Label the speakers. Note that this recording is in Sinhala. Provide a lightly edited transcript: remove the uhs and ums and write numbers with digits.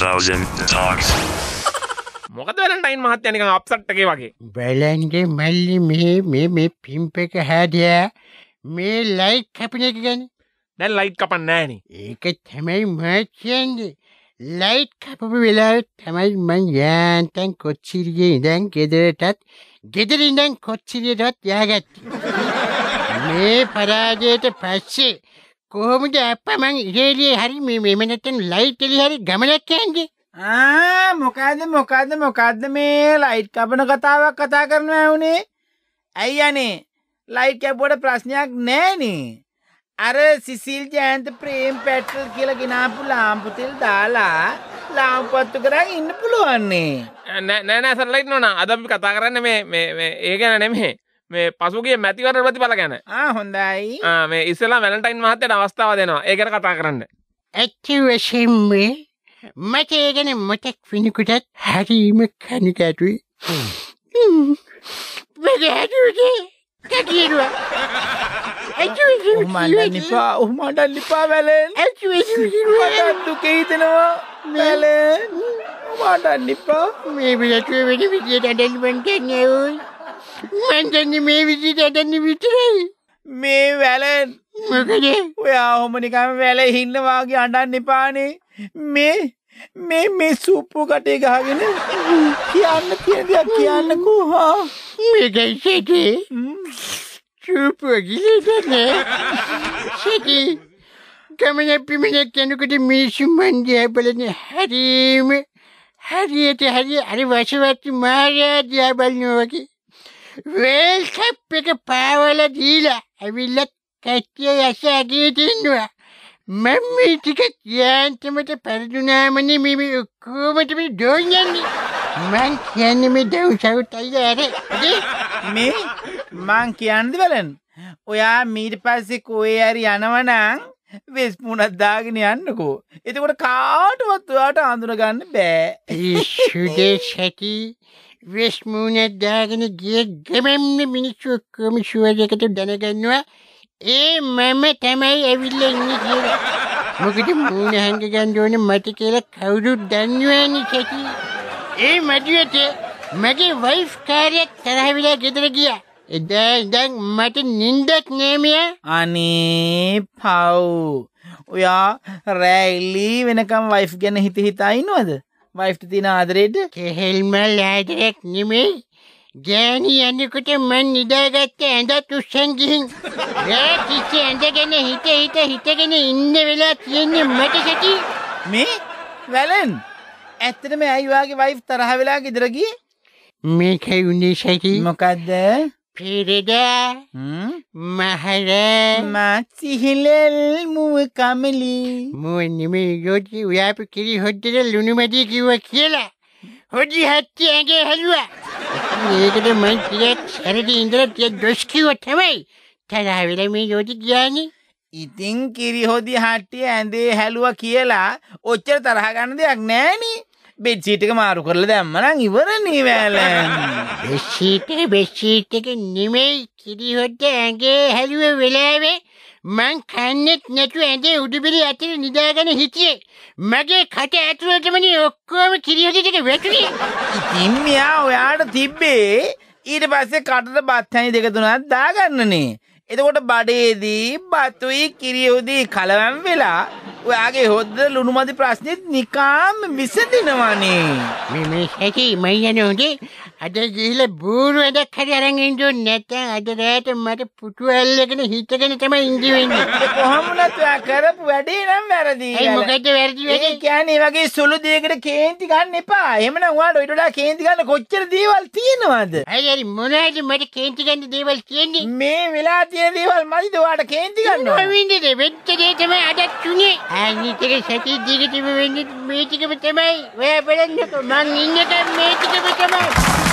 Speaker 1: 1000 talks.
Speaker 2: මොකද වැලන්ටයින් මහත්තයා නිකන් අප්සෙට් එකේ වගේ.
Speaker 3: බලන්නේ මල්ලි මේ පිම්ප් එක හැදියා මේ ලයිට් කැපෙන එක ගැන.
Speaker 2: දැන් ලයිට් කපන්නේ නැහනේ.
Speaker 3: ඒක තමයි මම කියන්නේ. ලයිට් කපපු වෙලාවේ තමයි මං යාන්තම් කොච්චිරියේ ඉඳන් ගෙදර ඉඳන් කොච්චිරියටත් යහගත්තේ. මේ පරාජයට පස්සේ කොහොමද අප්පා මං ඉරේලියේ හරි මේ නැත්තම් ලයිට් එළිය හරි ගමනක් යන්නේ?
Speaker 4: මොකද්ද මේ ලයිට් කපන කතාවක් කතා කරනවා වුනේ? ඇයි යන්නේ? ලයිට් කැපුවට ප්‍රශ්නයක් නෑනේ. අර සිසිල් ජයන්ත ප්‍රේම් පැට්‍රල් කියලා ගෙනාපු ලාම්පු තෙල් දාලා ලාම්පු පත්තු කරන් ඉන්න පුළුවන් නේ.
Speaker 2: නෑ සර්ලයිට් නෝනා. අද අපි කතා කරන්නේ මේ ඒ ගැන නෙමෙයි. මේ පසුගිය මැතිවරණ ප්‍රතිඵල ගැන.
Speaker 4: හොඳයි.
Speaker 2: මේ ඉස්සෙල්ලා වැලන්ටයින් මහත්තයාට අවස්ථාව දෙනවා. ඒ ගැන කතා කරන්න.
Speaker 3: ඇත්ත වශයෙන්ම මට ඒ ගැන මොකක් වෙනකොටත් හරිම කනගාටුයි. මගේ හදුවේ කකිරුවා.
Speaker 4: උහුමඩන් නිපා වැලෙන්. මට දුකේ හිතෙනවා වැලෙන්. උහුමඩන් නිපා.
Speaker 3: මේ විදිහට වෙන විදිහට අඬන්න මං කියන්නේ ඕයි. මං දන්නේ මේ විදිහට අඬන්න විතරයි.
Speaker 4: මේ වැලෙන්
Speaker 3: මොකද?
Speaker 4: ඔයා ඔහොම නිකන් වැලේ ඉන්න වාගේ අඬන්න එපානේ. මේ සුප්පු කටේ ගහගෙන කියන්න තියෙන දෙයක් කියන්නකෝ.
Speaker 3: මේකයි සෙටි. සුප්පු ගිලෙන්නේ. සෙටි. ගමන පිමිනෙක් යනකොට මිනිස්සු මන් දිහා බලන්නේ හරියට අර වශවත් මාර්යා දිහා බලනවා වගේ. වේල් කප් එක පාවලා දීලා ඇවිල්ලා කට්ටිය යසාගේ තින්නවා. මම මේ ටික යාන්තමට පෙරදුනාමනේ මේ ඔක්කොමට මේ දෝන්නේ. මං කියන්නේ මේ දවසට අයියාරේ.
Speaker 4: මේ මං කියන්නේ බලන්න. ඔයා ඊට පස්සේ කොහේ හරි යනවනම් වෙස් මුණක් දාගෙන යන්නකෝ. එතකොට කාටවත් ඔයාට අඳුන ගන්න බෑ.
Speaker 3: සුදේ සැටි වෙස් මුණක් දාගෙන ගිය ගමන්නේ මිනිස්සු ඔක්කොම ෂුවරයකට දැනගන්නවා. ඒ මම තමයි ඇවිල්ලා ඉන්නේ කියලා. මොකද මූණ හංග ගන්න ඕනේ මට කියලා කවුරුත් දන්නවනේ සැටි. ඒ මඩුවට මගේ වයිෆ් කාර්යයක් තරහ වෙලා ගෙදර ගියා. එදා ඉඳන් මට නිින්දක් නෑ මෙයා.
Speaker 4: අනේ පව්. ඔයා රෑ එළි වෙනකම් වයිෆ් ගැන හිතා ඉන්නවද? වයිෆ්ට තියෙන ආදරේට?
Speaker 3: කෙහෙල්ම ආදරයක් නෙමෙයි. ගෑණි යනකොට මං නිදාගත්ත ඇඳත් උස්සන් ගිහින් රෑ කිසි ඇඳගෙන හිටගෙන ඉන්න වෙලා තියෙන්නේ මට සැටි.
Speaker 4: මේ වැලෙන් ඇත්තටම ඇයි ඔයාගේ වයිෆ් තරහ වෙලා ගෙදර ගියේ?
Speaker 3: මේකයි උනේ සැටි.
Speaker 4: මොකද්ද?
Speaker 3: පෙරදා මහර
Speaker 4: මාසිහිලල් මුව කමලි.
Speaker 3: මුව නෙමෙයි යෝජි ඔයාපු කිරි හොද්දට ලුණු මැදි කිව්වා කියලා. හොදි හත්ති ඇඟේ හැලුවා. ඒකට මං ටිකක් සැරදී ඉඳලා ටිකක් දොස් කිව්වා තමයි. තරහ වෙලා මේ යෝජි ගියානේ.
Speaker 4: ඉතින් කිරි හොදි හට්ටිය ඇඳේ හැලුවා කියලා ඔච්චර තරහ ගන්න දෙයක් නෑනේ. බෙඩ්ෂීට් එක මාරු කරලා දැම්මනම් ඉවරනේ වැලෙන්.
Speaker 3: බෙඩ්ෂීට් එක නෙමෙයි කිරි හොද්ද ඇඟේ හැලුව වෙලාවේ මං කන්නේත් නැතුව ඇඳේ උඩුබිලි අතර නිදාගෙන හිටියේ. මගේ කට ඇතුළටමනේ ඔක්කොම කිරි හොද්ද ටික වැටුනේ.
Speaker 4: ඉතින් මෙයා ඔයාට තිබ්බේ ඊට පස්සේ කටට බත් හැනි දෙක තුනක් දාගන්නනේ. එතකොට බඩේදී බතුයි කිරි හොදි කලවම් වෙලා ඔයාගේ හොද්ද ලුණු මදි ප්‍රශ්නෙත් නිකාම් විසඳිනවනේ.
Speaker 3: මේ හැටි මම යනෝනේ අද ගිහලා බూరు වැඩක් හරි අරන් ඉන්න ඕනේ. නැත්නම් අද රැට මට පුටු ඇල්ලගෙන හිටගෙන තමයි ඉඳි වෙන්නේ.
Speaker 4: කොහොමද ඔයා කරපු වැඩේ නම් වැරදි.
Speaker 3: ඒ මොකද වැරදි වෙන්නේ?
Speaker 4: ඒ කියන්නේ වගේ සුළු දෙයකට කේන්ති ගන්න එපා. එහෙමනම් ඔයාට ඊට වඩා කේන්ති ගන්න කොච්චර දේවල් තියෙනවද?
Speaker 3: හරි මොනවද මට කේන්ති ගන්න දේවල් තියෙන්නේ?
Speaker 4: මේ වෙලා තියෙන දේවල් මදිද ඔයාට කේන්ති ගන්නවා?
Speaker 3: මොනවින්ද වෙච්ච දේ තමයි අදත් තුනේ. අනිත් එක සැටි දිගටම වෙන්නේ මේ ටිකම තමයි. ඔයා බලන්නකෝ මං ඉන්නකම් මේ ටිකම තමයි.